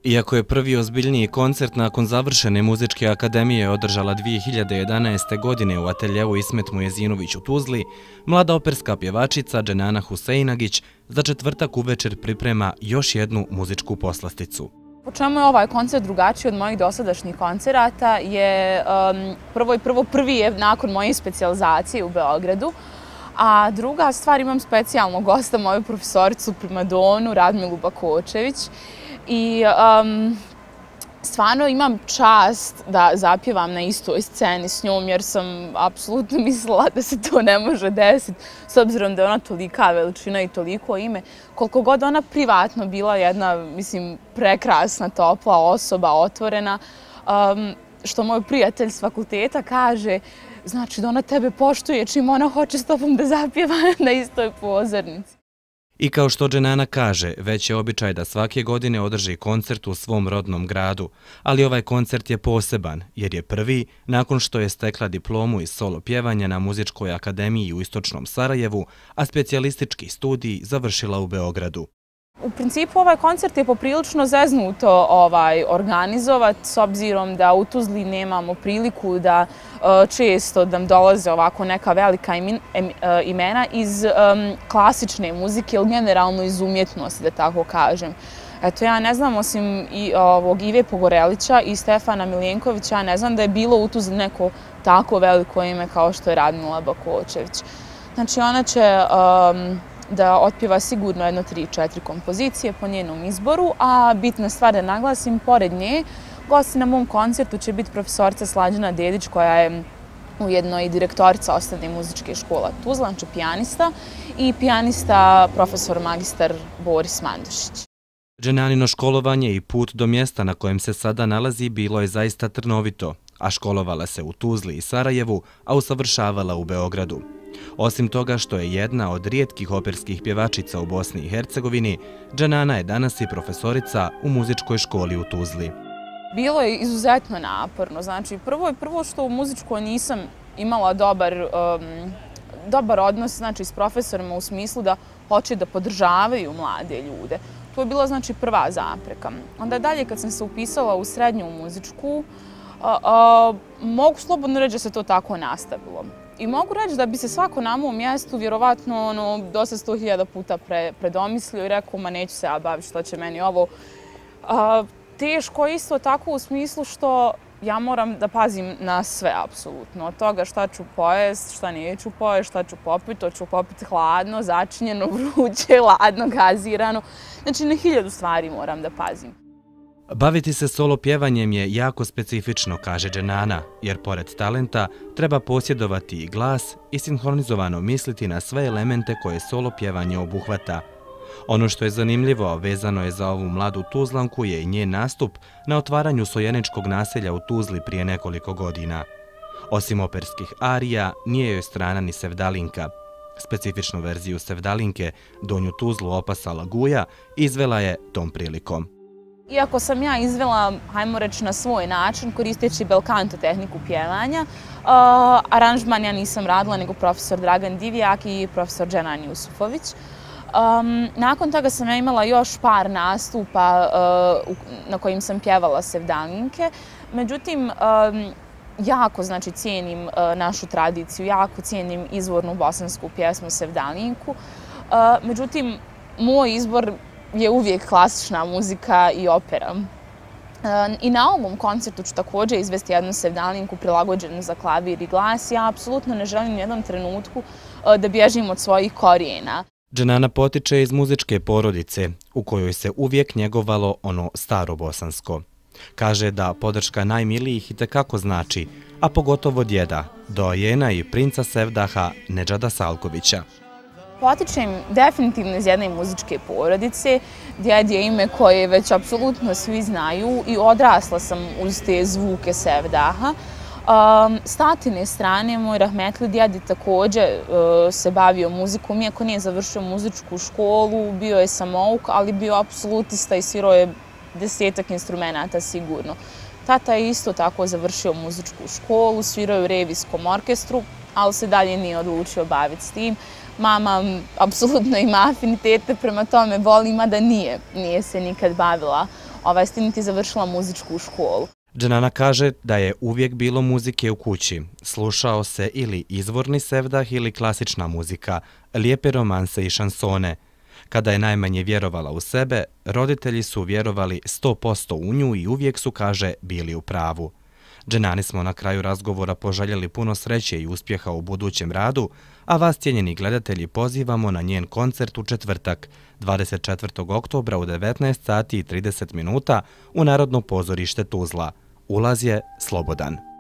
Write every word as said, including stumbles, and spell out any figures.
Iako je prvi ozbiljniji koncert nakon završene muzičke akademije održala dvije hiljade jedanaeste. godine u ateljevu Ismet Mujezinović u Tuzli, mlada operska pjevačica Dženana Huseinagić za četvrtak uvečer priprema još jednu muzičku poslasticu. Po čemu je ovaj koncert drugačiji od mojih dosadašnjih koncerata je um, prvo i prvo prvi je nakon moje specijalizacije u Beogradu, a druga stvar, imam specijalnog gosta, moju profesoricu primadonu Radmilu Bakočević. I um, stvarno imam čast da zapjevam na istoj sceni s njom, jer sam apsolutno mislila da se to ne može desiti, s obzirom da je ona tolika veličina i toliko ime. Koliko god ona privatno bila jedna, mislim, prekrasna, topla osoba, otvorena, um, što moj prijatelj s fakulteta kaže, znači da ona tebe poštuje čim ona hoće s tobom da zapjeva na istoj pozornici. I kao što Dženana kaže, već je običaj da svake godine održi koncert u svom rodnom gradu, ali ovaj koncert je poseban jer je prvi nakon što je stekla diplomu iz solo pjevanja na Muzičkoj akademiji u Istočnom Sarajevu, a specijalistički studij završila u Beogradu. U principu ovaj koncert je poprilično zeznuto ovaj, organizovat, s obzirom da u Tuzli nemamo priliku da uh, često nam dolaze ovako neka velika imin, em, uh, imena iz um, klasične muzike ili generalno iz umjetnosti, da tako kažem. Eto, ja ne znam, osim i ovog Ive Pogorelića i Stefana Miljenkovića, ja ne znam da je bilo u Tuzli neko tako veliko ime kao što je Radmila Bakočević. Znači, ona će Um, da otpjeva sigurno jedno tri četiri kompozicije po njenom izboru, a bitna stvar da naglasim, pored nje, gosti na mom koncertu će biti profesorica Slađana Dedić, koja je ujedno i direktorica Osnovne muzičke škole Tuzla, znači pijanista, i pijanista profesor magistar Boris Mandušić. Dženanino školovanje i put do mjesta na kojem se sada nalazi bilo je zaista trnovito, a školovala se u Tuzli i Sarajevu, a usavršavala u Beogradu. Osim toga što je jedna od rijetkih operskih pjevačica u Bosni i Hercegovini, Dženana je danas i profesorica u muzičkoj školi u Tuzli. Bilo je izuzetno naporno. Znači, prvo je prvo što u muzičkoj nisam imala dobar, um, dobar odnos, znači, s profesorima u smislu da hoće da podržavaju mlade ljude. To je bila, znači, prva zapreka. Onda dalje, kad sam se upisala u srednju muzičku, uh, uh, mogu slobodno reći da se to tako nastavilo. I mogu reći da bi se svako na mom mjestu vjerovatno ono, dosta sto hiljada puta pre, predomislio i rekao, ma neću se ja baviti, što će meni ovo. A, teško isto tako u smislu što ja moram da pazim na sve, apsolutno. Od toga šta ću pojest, šta neću pojest, šta ću popiti, to ću popiti hladno, začinjeno, vruće, ladno, gazirano. Znači, na hiljadu stvari moram da pazim. Baviti se solo pjevanjem je jako specifično, kaže Dženana, jer pored talenta treba posjedovati i glas i sinhronizovano misliti na sve elemente koje solo pjevanje obuhvata. Ono što je zanimljivo, vezano je za ovu mladu Tuzlanku, je i njen nastup na otvaranju Sojeničkog naselja u Tuzli prije nekoliko godina. Osim operskih arija, nije joj strana ni sevdalinka. Specifičnu verziju sevdalinke, Donju Tuzlu opasala Guja, izvela je tom prilikom. Iako sam ja izvela, hajmo reći, na svoj način, koristeći belkanto tehniku pjevanja, uh, aranžman ja nisam radila, nego profesor Dragan Divjak i profesor Dženan Jusufović. Um, nakon toga sam ja imala još par nastupa uh, na kojim sam pjevala sevdalinke. Međutim, um, jako, znači, cijenim uh, našu tradiciju, jako cijenim izvornu bosansku pjesmu sevdalinku. Uh, međutim, moj izbor je uvijek klasična muzika i opera. I na ovom koncertu ću također izvesti jednu sevdalinku prilagođenu za klavir i glas. Ja apsolutno ne želim u jednom trenutku da bježim od svojih korijena. Dženana potiče iz muzičke porodice, u kojoj se uvijek njegovalo ono staro bosansko. Kaže da podrška najmilijih itekako znači, a pogotovo djeda, doajena i princa Sevdaha Nedžada Salkovića. Potičem definitivno iz jedne muzičke porodice. Djed je ime koje već apsolutno svi znaju i odrasla sam uz te zvuke Sevdaha. Um, s tatine strane, moj rahmetli djed je također uh, se bavio muzikom, iako nije završio muzičku školu, bio je samouk, ali bio apsolutista i svirao je desetak instrumenata sigurno. Tata je isto tako završio muzičku školu, svirao je u revijskom orkestru, ali se dalje nije odlučio baviti s tim. Mama apsolutno ima afinitete prema tome, voli, mada nije, nije se nikad bavila ovaj, s tim niti završila muzičku školu. Dženana kaže da je uvijek bilo muzike u kući. Slušao se ili izvorni sevdah ili klasična muzika, lijepe romanse i šansone. Kada je najmanje vjerovala u sebe, roditelji su vjerovali sto posto u nju i uvijek su, kaže, bili u pravu. Dženani smo na kraju razgovora poželjeli puno sreće i uspjeha u budućem radu, a vas, cijenjeni gledatelji, pozivamo na njen koncert u četvrtak, dvadeset četvrtog oktobra u devetnaest sati i trideset minuta u Narodno pozorište Tuzla. Ulaz je slobodan.